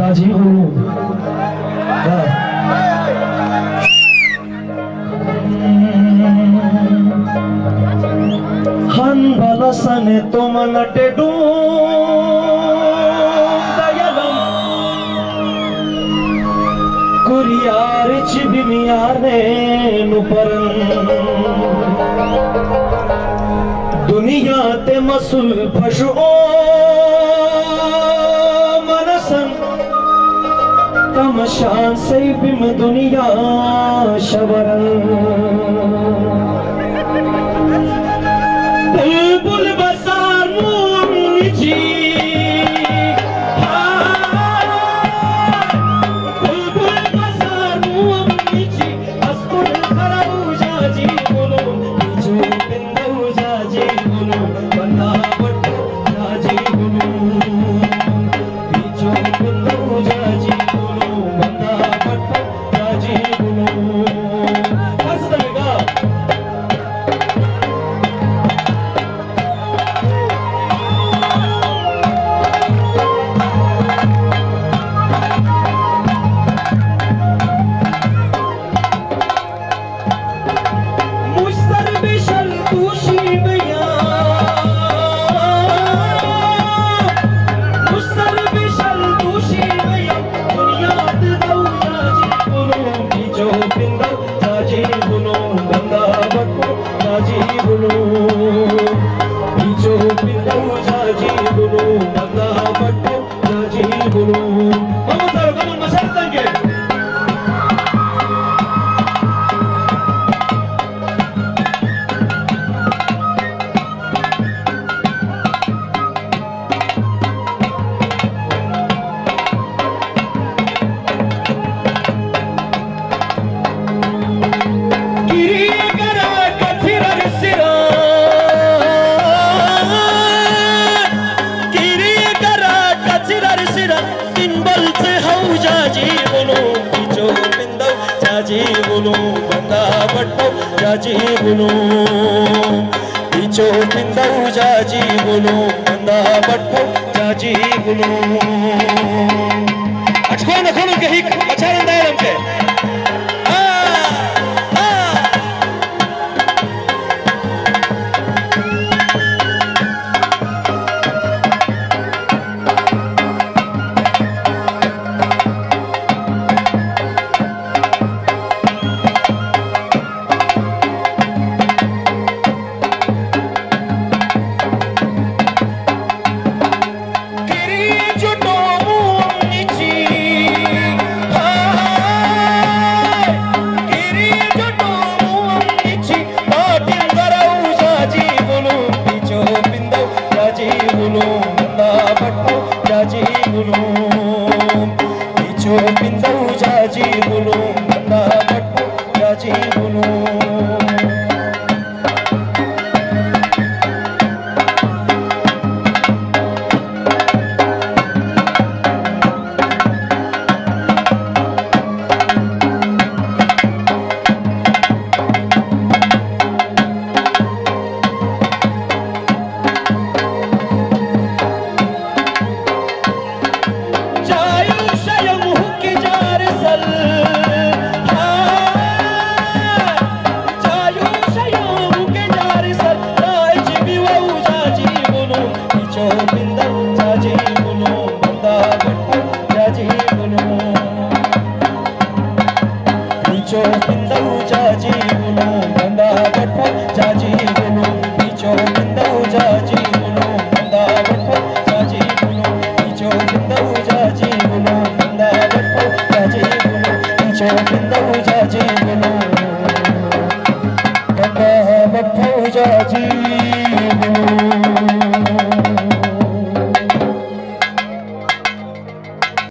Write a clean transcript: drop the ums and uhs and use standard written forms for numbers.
जाजी बोलूं हन बलसने तो मनटे डू दयलम कुरियार चिबिमियारे नुपरन दुनिया ते मसूल फशो मनसन कम शान से बिम दुनिया शवरन बुलबुल बसार मुंजी बुलबुल बसार मुंजी अस्कुल खराऊ जाजी बोलो जो बिंदु जाजी बोलो बंदा बट्टो जाजी बोलो जो बिंदु जाजी बोलो बंदा बट्टो जाजी बोलो हंस देगा जाजी बोलो पीछो बिंदु जाजी बोलो बंदा बट्टो जाजी बोलो अच्छो न खोलो के हिक अच्छा रंदा है हमके जाजी